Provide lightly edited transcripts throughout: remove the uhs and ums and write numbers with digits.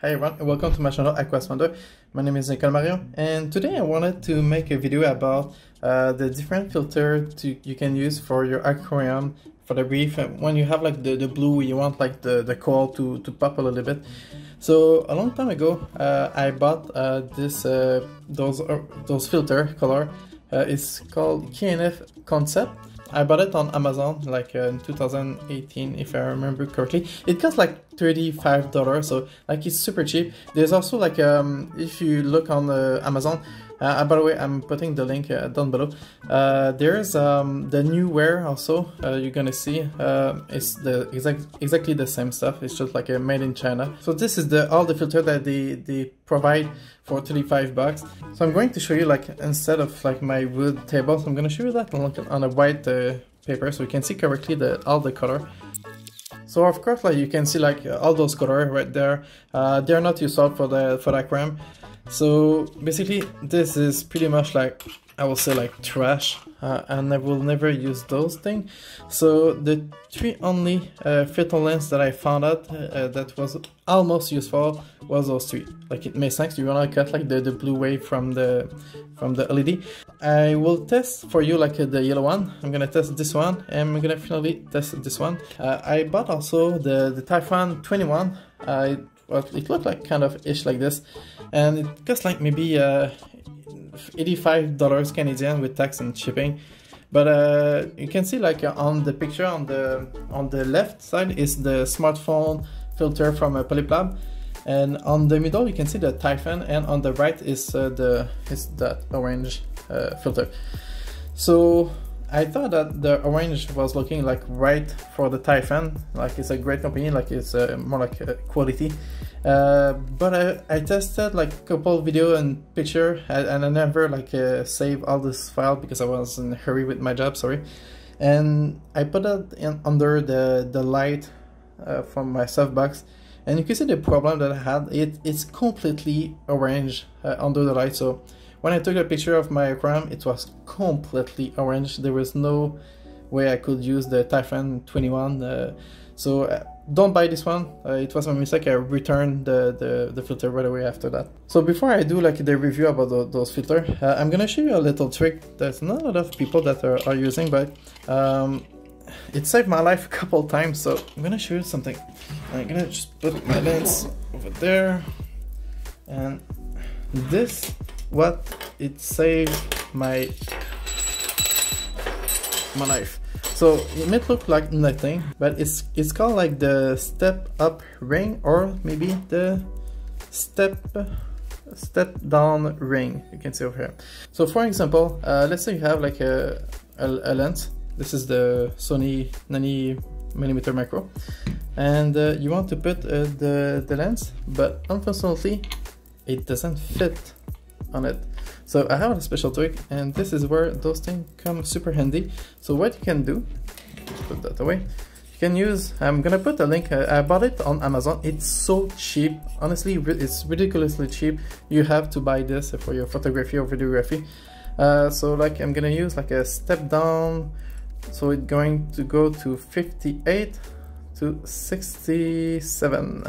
Hi everyone, and welcome to my channel Aquas Wonder. My name is Nicole Mario, and today I wanted to make a video about the different filter you can use for your aquarium for the reef. When you have like the blue, you want like the coral to pop a little bit. So a long time ago, I bought those filter color. It's called KNF Concept. I bought it on Amazon like in 2018 if I remember correctly. It cost like $35, so like it's super cheap. There's also like if you look on Amazon, by the way, I'm putting the link down below. There's the new wear also. You're gonna see it's the exactly the same stuff. It's just like made in China. So this is all the filter that they provide for $35. So I'm going to show you like instead of like my wood tables, I'm gonna show you that on a white paper so you can see correctly all the color. So of course, like you can see like all those color right there. They're not used out for the aquarium. So basically this is pretty much like, I will say like trash, and I will never use those things. So the three only filter lens that I found out that was almost useful was those three. Like it makes sense, you wanna cut like the blue wave from the LED. I will test for you like the yellow one. I'm gonna test this one and I'm gonna finally test this one. I bought also the Typhon 21. It looked like kind of ish like this, and it cost like maybe $85 Canadian with tax and shipping. But you can see like on the picture on the left side is the smartphone filter from Polyplab, and on the middle you can see the Typhon, and on the right is that orange filter. So I thought that the orange was looking like right for the Typhon, like it's a great company, like it's more like quality. But I tested like a couple video and picture, and I never like save all this file because I was in a hurry with my job, sorry. And I put it under the light from my softbox, and you can see the problem that I had. It's completely orange under the light. So when I took a picture of my aquarium, it was completely orange. There was no way I could use the Typhon 21. So don't buy this one. It was my mistake. I returned the filter right away after that. So before I do like the review about those filters, I'm gonna show you a little trick that not a lot of people that are using, but it saved my life a couple times. So I'm gonna show you something. I'm gonna just put my lens over there, and this what it saved my life. So it might look like nothing, but it's called like the step up ring, or maybe the step down ring. You can see over here. So for example, let's say you have like a lens. This is the Sony 90mm macro, and you want to put the lens, but unfortunately it doesn't fit on it. So I have a special trick, and this is where those things come super handy. So what you can do, put that away, you can use, I'm gonna put a link, I bought it on Amazon. It's so cheap, honestly, it's ridiculously cheap. You have to buy this for your photography or videography. So like I'm gonna use like a step down, so it's going to go to 58 to 67,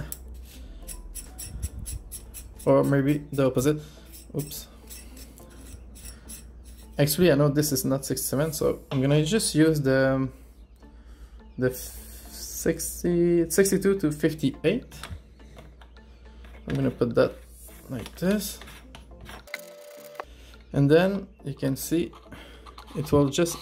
or maybe the opposite. Oops. Actually, I know this is not 67, so I'm gonna just use the 62 to 58. I'm gonna put that like this, and then you can see it will just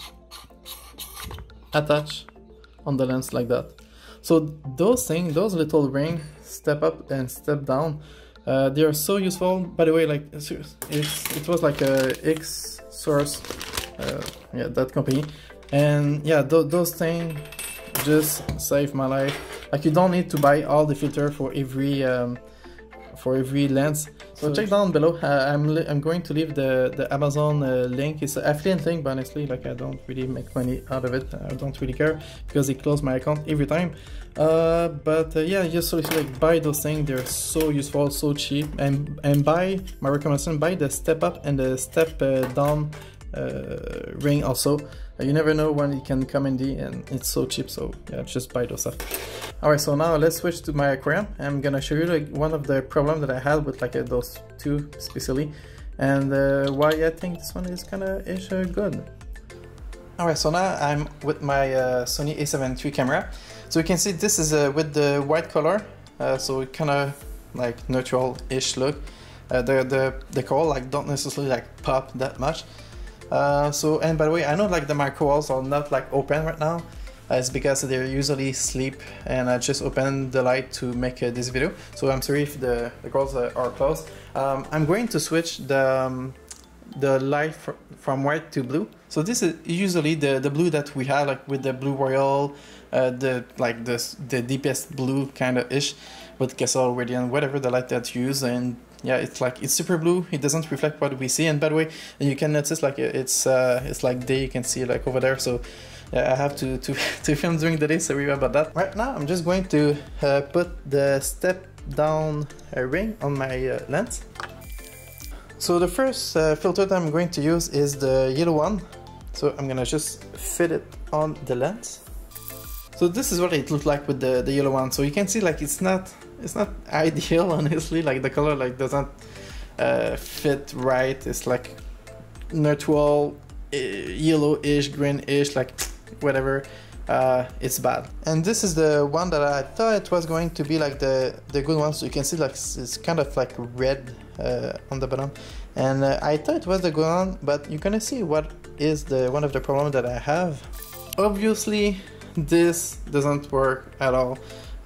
attach on the lens like that. So those things, those little rings, step up and step down, they are so useful. By the way, like it was like a X source, yeah, that company, and yeah, those things just saved my life. Like you don't need to buy all the filter for every lens. So check down below. I'm going to leave the Amazon link. It's an affiliate link, but honestly, like I don't really make money out of it. I don't really care because it closes my account every time. Yeah, just so like buy those things. They're so useful, so cheap, and buy, my recommendation, buy the step up and the step down ring also. You never know when it can come handy, and it's so cheap, so yeah, just buy those stuff. Alright, so now let's switch to my aquarium. I'm gonna show you like one of the problems that I had with like those two especially, and why I think this one is kinda good. Alright, so now I'm with my Sony a7 III camera. So you can see this is with the white color, so it kinda like neutral-ish look. The coral like don't necessarily like pop that much. So, and by the way, I know like the my corals are not like open right now. It's because they're usually asleep, and I just opened the light to make this video. So I'm sorry if the corals are closed. I'm going to switch the light from white to blue. So this is usually the blue that we have, like with the blue royal, the deepest blue kind of ish, with Castle Radiant, whatever the light that you use. And yeah, it's super blue. It doesn't reflect what we see. And by the way, you can notice like it's like day. You can see like over there. So yeah, I have to film during the day. Sorry about that. Right now, I'm just going to put the step down ring on my lens. So the first filter that I'm going to use is the yellow one. So I'm gonna just fit it on the lens. So this is what it looks like with the yellow one. So you can see like it's not ideal, honestly. Like the color like doesn't fit right. It's like neutral, yellowish, greenish, like whatever. It's bad. And this is the one that I thought it was going to be like the good one. So you can see like it's kind of like red on the bottom, and I thought it was the good one, but you're gonna see what is one of the problems that I have. Obviously this doesn't work at all.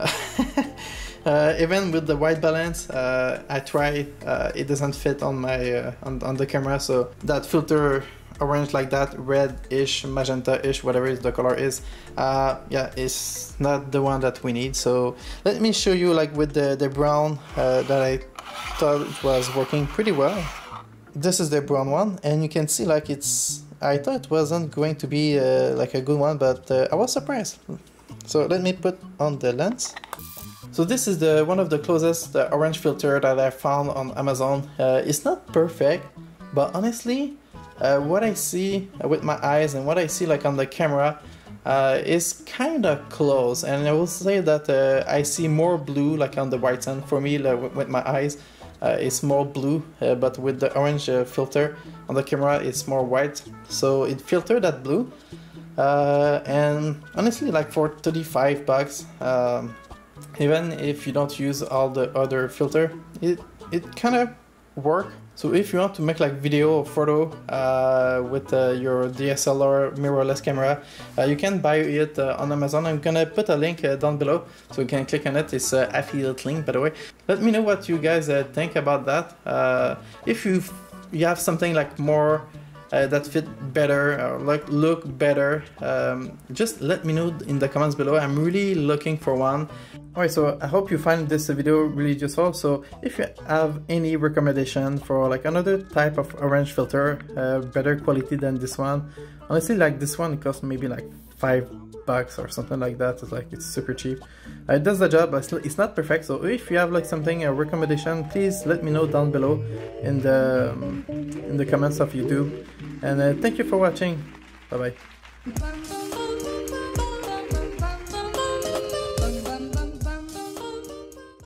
Even with the white balance, I tried, it doesn't fit on my on the camera. So that filter orange like that, red-ish, magenta-ish, whatever the color is, yeah, it's not the one that we need. So let me show you like with the brown that I thought it was working pretty well. This is the brown one, and you can see like I thought it wasn't going to be like a good one, but I was surprised. So let me put on the lens. So this is one of the closest orange filter that I found on Amazon. It's not perfect, but honestly, what I see with my eyes and what I see like on the camera is kind of close. And I will say that I see more blue like on the white side. For me, like, with my eyes, it's more blue, but with the orange filter on the camera, it's more white. So it filtered that blue. And honestly, like for 35 bucks, even if you don't use all the other filter, it kind of work. So if you want to make like video or photo with your DSLR mirrorless camera, you can buy it on Amazon. I'm gonna put a link down below so you can click on it. It's an affiliate link, by the way. Let me know what you guys think about that. If you have something like more that fit better or like look better, just let me know in the comments below. I'm really looking for one. Alright, so I hope you find this video really useful. So if you have any recommendation for like another type of orange filter, better quality than this one, honestly, like this one costs maybe like $5 or something like that. It's like, it's super cheap. It does the job, but it's not perfect. So if you have like something, a recommendation, please let me know down below in the comments of YouTube. And thank you for watching. Bye bye.